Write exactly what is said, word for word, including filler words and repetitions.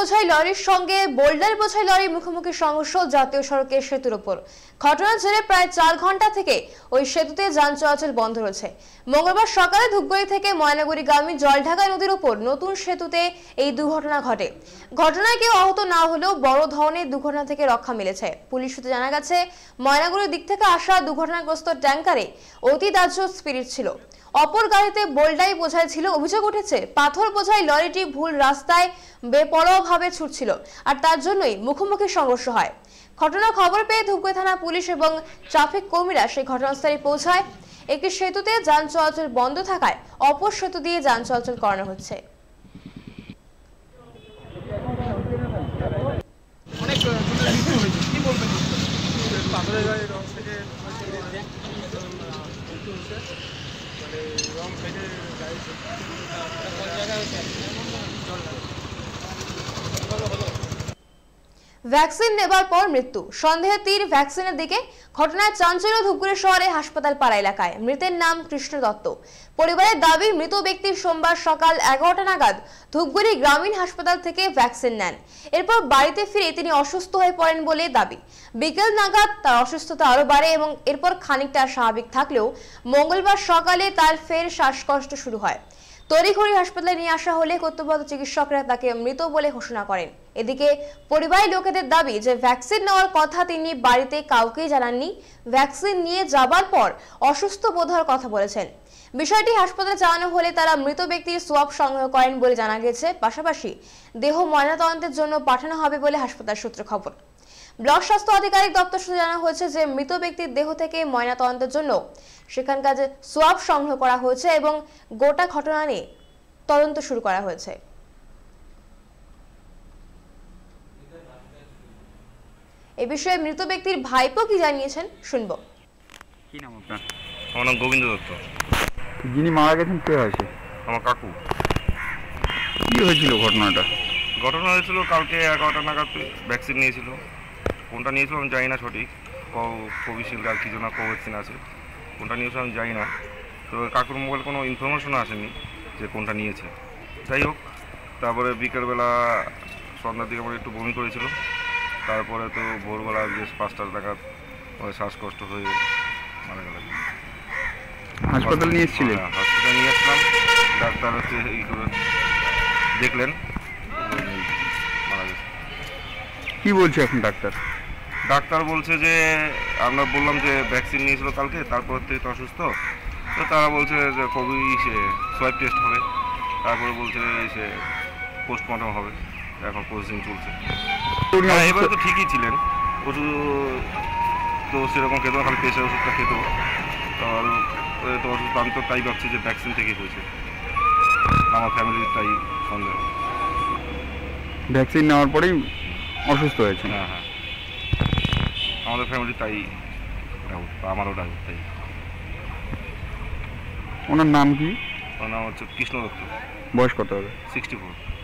বোঝাই লরির সঙ্গে বোল্ডার বোঝাই লরির মুখোমুখি সংঘর্ষ জাতীয় সড়কের সেতুর উপর। ঘটনার জেরে প্রায় চার ঘন্টা থেকে ওই সেতুতে যান চলাচল বন্ধ রয়েছে। মঙ্গলবার সকালে ধূপগুড়ি থেকে ময়নাগুড়িগামী জলঢাকা নদীর উপর নতুন সেতুতে এই দুর্ঘটনা ঘটে। ঘটনায় কেউ আহত না হলেও বড় ধরনের দুর্ঘটনা থেকে রক্ষা মিলেছে। পুলিশ সূত্রে জানা গেছে, ময়নাগুড়ির দিক থেকে আসা দুর্ঘটনাগ্রস্ত ট্যাঙ্কারে অতি দাহ্য স্পিরিট ছিল, অপর গাড়িতে বোল্ডাই বোঝাই ছিল। অভিযোগ উঠেছে, পাথর বোঝাই লরিটি ভুল রাস্তায় বেপরোয়াভাবে ছুটছিল আর তার জন্যই মুখোমুখি সংঘর্ষ হয়। ঘটনার খবর পেয়ে ধূপগুড়ি থানা পুলিশ এবং ট্রাফিক কর্মীরা সেই ঘটনাস্থলে পৌঁছায়। একটি সেতুতে যান চলাচল বন্ধ থাকায় অপর সেতু দিয়ে যান চলাচল করানো হচ্ছে। ভ্যাকসিন নেবার পর মৃত্যু, সন্দেহে তীর ভ্যাকসিনের দিকে। ঘটনায় চাঞ্চল্য ধূপগুড়ি শহরে হাসপাতাল পাড়া এলাকায়। মৃতের নাম কৃষ্ণ দত্ত। পরিবারের দাবি, মৃত ব্যক্তি সোমবার সকাল এগারোটা নাগাদ ধূপগুড়ি গ্রামীণ হাসপাতাল থেকে ভ্যাকসিন নেন। এরপর বাড়িতে ফিরে তিনি অসুস্থ হয়ে পড়েন বলে দাবি। বিকেল নাগাদ তার অসুস্থতা আরো বাড়ে এবং এরপর খানিকটা স্বাভাবিক থাকলেও মঙ্গলবার সকালে তার ফের শ্বাসকষ্ট শুরু হয়। তড়িঘড়ি হাসপাতালে নিয়ে আসা হলে কর্তব্যরত চিকিৎসকরা তাকে মৃত বলে ঘোষণা করেন। এদিকে পরিবারের লোকেদের দাবি যে ভ্যাকসিন নেওয়ার কথা তিনি বাড়িতে কাউকেই জানাননি। ভ্যাকসিন নিয়ে যাবার পর অসুস্থ বোধ হওয়ার কথা বলেছেন। বিষয়টি হাসপাতালে জানানো হলে তারা মৃত ব্যক্তির সোয়াব সংগ্রহ করেন বলে জানা গেছে। পাশাপাশি দেহ ময়নাতদন্তের জন্য পাঠানো হবে বলে হাসপাতাল সূত্রে খবর। ব্লক স্বাস্থ্য আধিকারিক দপ্তর সূত্রে জানানো হয়েছে যে মৃত ব্যক্তির দেহ থেকে ময়নাতদন্তের জন্য সেখানকার সোয়াব সংগ্রহ করা হয়েছে এবং গোটা ঘটনা নিয়ে তদন্ত শুরু করা হয়েছে। এ বিষয়ে মৃত ব্যক্তির ভাইপো কি জানিয়েছেন শুনবো। কি নাম আপনার? আমার নাম গোবিন্দ দত্ত। যিনি মারা গেছেন কে হয়েছে? আমার কাকু। কি হয়েছিল ঘটনাটা? ঘটনা হয়েছিল কালকে এগারোটা নাগাদ ভ্যাকসিন নিয়েছিল। কোনটা নিয়েছিল আমি জানি না সঠিক, কোভিশিল্ড আর কিছু না কোভ্যাক্সিন আছে, কোনটা নিয়েছিল আমি জানি না। তো কাকুর মোবাইল কোনো ইনফরমেশন আসেনি যে কোনটা নিয়েছে। যাই হোক, তারপরে বিকেলবেলা সন্ধ্যার দিকে আমার একটু বমি করেছিল। তারপরে তো ভোরবেলা বেশ পাঁচটা নাগাদ শ্বাসকষ্ট হয়ে মারা গেল। হাসপাতাল নিয়ে এসেছিলেন? হ্যাঁ, হসপিটাল নিয়ে আসলাম। ডাক্তার হচ্ছে এই করে দেখলেন, মারা গেছে। কি বলছে এখন ডাক্তার? ডাক্তার বলছে যে আমরা বললাম যে ভ্যাকসিন নিয়েছিল কালকে, তারপর থেকে তো অসুস্থ, তো তারা বলছে যে কোভিড সে সোয়াব টেস্ট হবে, তারপরে বলছে সে পোস্টমর্টম হবে। এখন প্রসেসিং চলছে। এবারে তো ঠিকই ছিলেন, ওষুধ তো সেরকম খেত না, খালি প্রেশার ওষুধটা খেত। আর তো ওষুধ আমি তো তাই ভাবছি যে ভ্যাকসিন থেকেই হয়েছে, আমার ফ্যামিলির তাই সন্দেহ। ভ্যাকসিন নেওয়ার পরেই অসুস্থ হয়েছে? হ্যাঁ হ্যাঁ, আমাদের ফ্যামিলি তাই, আমারও ডাউট তাই। ওনার নাম কি? ওনার নাম হচ্ছে কৃষ্ণ দত্ত। বয়স কত হবে? Sixty four.